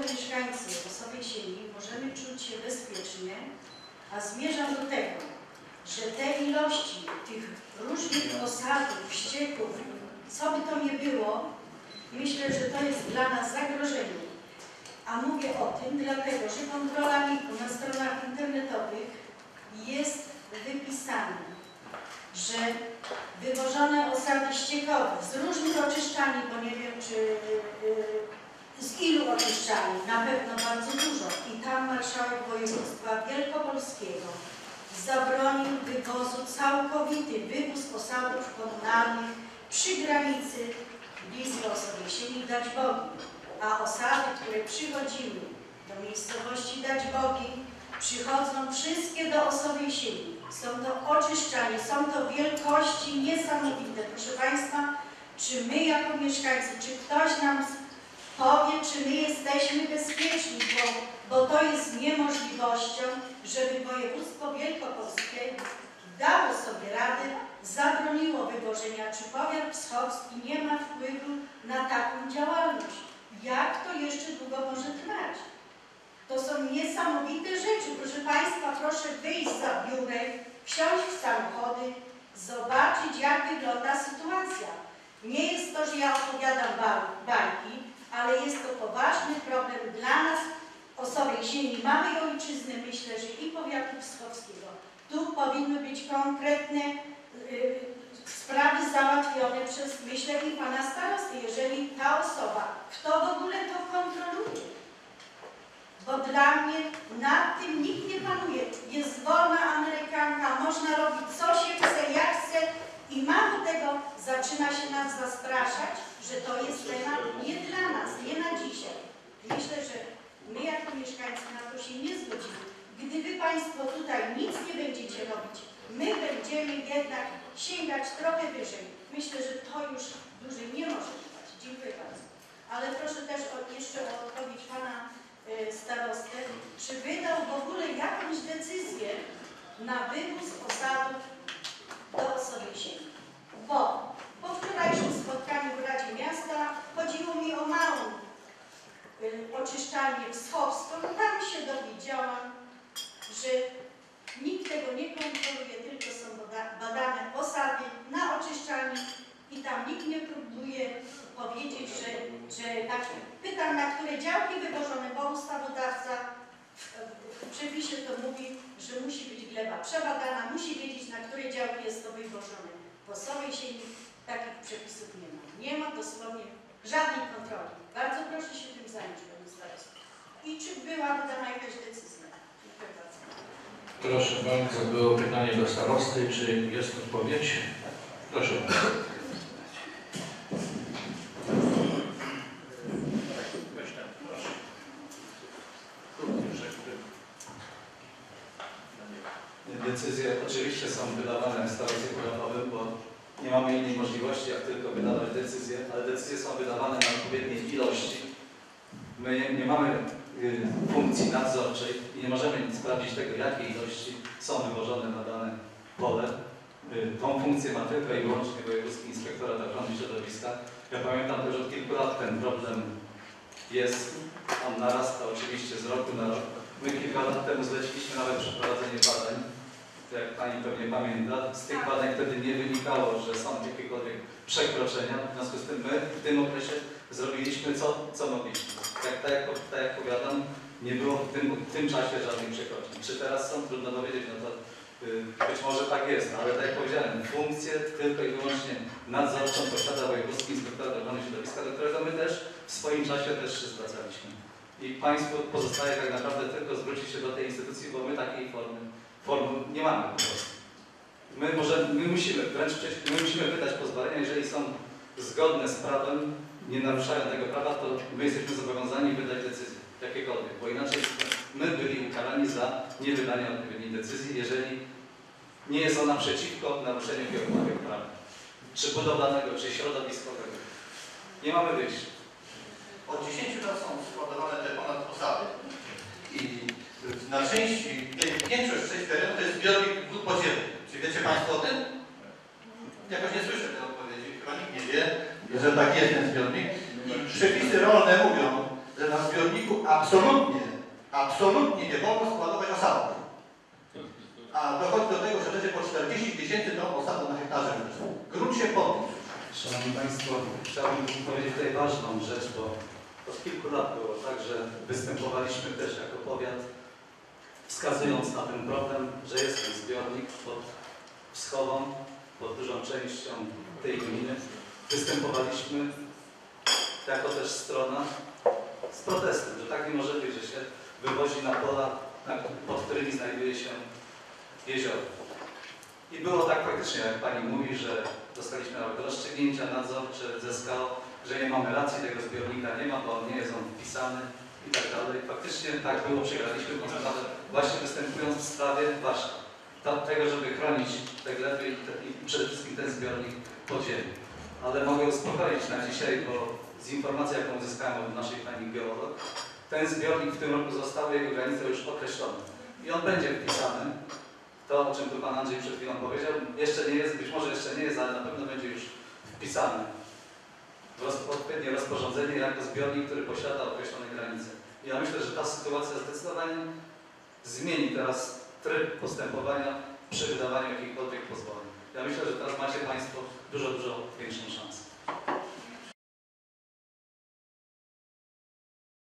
mieszkańcy Osowej Sieni możemy czuć się bezpiecznie, a zmierzam do tego, że te ilości tych różnych osadów, ścieków, co by to nie było, myślę, że to jest dla nas zagrożenie. A mówię o tym dlatego, że kontrola NIK-u na stronach internetowych jest wypisane, że wywożone osady ściekowe z różnych oczyszczalni, bo nie wiem czy z ilu oczyszczalni, na pewno bardzo dużo. I tam marszałek województwa wielkopolskiego zabronił wywozu, całkowity wywóz osadów komunalnych przy granicy blisko Osowej Sieni Dać Bogi. A osady, które przychodziły do miejscowości Dać Bogi, przychodzą wszystkie do Osowej Sieni. Są to oczyszczalnie, są to wielkości niesamowite. Proszę Państwa, czy my jako mieszkańcy, czy ktoś nam powie, czy my jesteśmy bezpieczni, bo to jest niemożliwością, żeby województwo wielkopolskie dało sobie radę, zabroniło wywożenia, czy powiat wschodzki nie ma wpływu na taką działalność. Jak to jeszcze długo może trwać? To są niesamowite rzeczy. Proszę Państwa, proszę wyjść za biurek, wsiąść w samochody, zobaczyć, jak wygląda sytuacja. Nie jest to, że ja opowiadam bajki, ale jest to poważny problem dla nas, Osowej Sieni, mamy ojczyzny, myślę, że i powiatu wschodzkiego. Tu powinny być konkretne sprawy załatwione przez, myślę, i pana starosty, jeżeli ta osoba, kto w ogóle to kontroluje. Bo dla mnie nad tym nikt nie panuje. Jest wolna Amerykanka, można robić co się chce, jak chce i mało tego zaczyna się nas zastraszać, że to jest temat nie dla nas, nie na dzisiaj. Myślę, że my jako mieszkańcy na to się nie zgodzimy. Gdyby Państwo tutaj nic nie będziecie robić, my będziemy jednak sięgać trochę wyżej. Myślę, że to już dłużej nie może trwać. Dziękuję bardzo. Ale proszę też jeszcze o odpowiedź pana starostę, czy wydał w ogóle jakąś decyzję na wywóz osadów do Osowej Sieni. Bo po wczorajszym spotkaniu w Radzie Miasta chodziło mi o małą oczyszczalnię wschowską. Tam się dowiedziałam, że nikt tego nie kontroluje, tylko są badane osady na oczyszczalni i tam nikt nie próbuje powiedzieć, że tak, pytam, na które działki wywożone, bo ustawodawca w przepisie to mówi, że musi być gleba przebadana, musi wiedzieć, na które działki jest to wywożone. W Osowej Sieni takich przepisów nie ma. Nie ma dosłownie żadnej kontroli. Bardzo proszę się tym zająć, panie starostwo. I czy była wydana jakaś decyzja? Dziękuję bardzo. Proszę bardzo, było pytanie do starosty, czy jest odpowiedź? Proszę bardzo. Decyzje oczywiście są wydawane w starostwie powiatowym, bo nie mamy innej możliwości, jak tylko wydawać decyzje, ale decyzje są wydawane na odpowiedniej ilości. My nie mamy funkcji nadzorczej i nie możemy sprawdzić tego, jakie ilości są wywożone na dane pole. Tą funkcję ma tylko i wyłącznie Wojewódzki Inspektorat Ochrony Środowiska. Ja pamiętam też, że od kilku lat ten problem jest, on narasta oczywiście z roku na rok. My kilka lat temu zleciliśmy nawet przeprowadzenie badań, jak Pani pewnie pamięta. Z tych badań wtedy nie wynikało, że są jakiekolwiek przekroczenia. W związku z tym my w tym okresie zrobiliśmy co mogliśmy. Tak jak powiadam, nie było w tym czasie żadnych przekroczeń. Czy teraz są? Trudno powiedzieć, no to być może tak jest, ale tak jak powiedziałem, funkcję tylko i wyłącznie nadzorczą posiada Wojewódzki Inspektorat Ochrony Środowiska, do którego my też w swoim czasie też się zwracaliśmy. I Państwu pozostaje tak naprawdę tylko zwrócić się do tej instytucji, bo my takiej formy nie mamy po prostu. My musimy wydać pozwolenia, jeżeli są zgodne z prawem, nie naruszają tego prawa, to my jesteśmy zobowiązani wydać decyzję, jakiekolwiek, bo inaczej my byli ukarani za niewydanie odpowiedniej decyzji, jeżeli nie jest ona przeciwko naruszeniu jakiegokolwiek prawa, czy budowlanego, czy środowiskowego. Nie mamy wyjścia. Od 10 lat są składowane te ponad osady i na części, większość terenów to jest zbiornik wód podziemnych. Czy wiecie Państwo o tym? Jakoś nie słyszę tej odpowiedzi, chyba nikt nie wie, że tak jest ten zbiornik. I przepisy rolne mówią, że na zbiorniku absolutnie nie wolno składować osadów. A dochodzi do tego, że będzie po 40 000 ton osadu na hektarze. Grunt się podniósł. Szanowni Państwo, chciałbym powiedzieć tutaj ważną rzecz, bo od kilku lat było tak, że występowaliśmy też jako powiat, wskazując na ten problem, że jest ten zbiornik pod Wschową, pod dużą częścią tej gminy. Występowaliśmy jako też strona z protestem, że tak nie może być, że się wywozi na pola, pod którymi znajduje się jezioro. I było tak faktycznie, jak Pani mówi, że dostaliśmy rozstrzygnięcia nadzorcze ze SKO, że nie mamy racji, tego zbiornika nie ma, bo nie jest on wpisany i tak dalej. Faktycznie tak było, przegraliśmy tę sprawę, właśnie występując w sprawie tego, żeby chronić te gleby i przede wszystkim ten zbiornik podziemny. Ale mogę uspokoić na dzisiaj, bo z informacji, jaką uzyskałem od naszej pani geolog, ten zbiornik w tym roku zostały jego granice już określone. I on będzie wpisany. To, o czym tu Pan Andrzej przed chwilą powiedział, jeszcze nie jest, być może jeszcze nie jest, ale na pewno będzie już wpisany w odpowiednie rozporządzenie jako zbiornik, który posiada określone granice. I ja myślę, że ta sytuacja zdecydowanie zmieni teraz tryb postępowania przy wydawaniu jakichkolwiek pozwoleń. Ja myślę, że teraz macie Państwo dużo większą szansę.